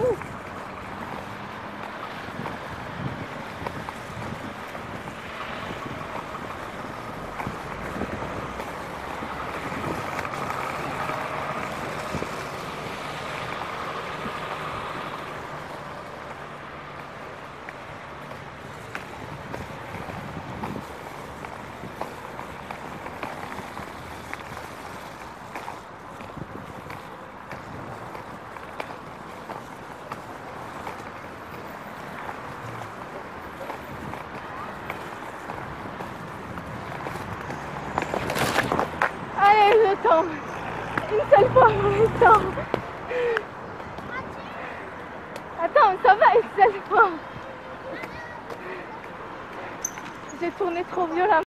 Attends, une seule fois pour l'instant. Attends, ça va une seule fois. J'ai tourné trop violemment.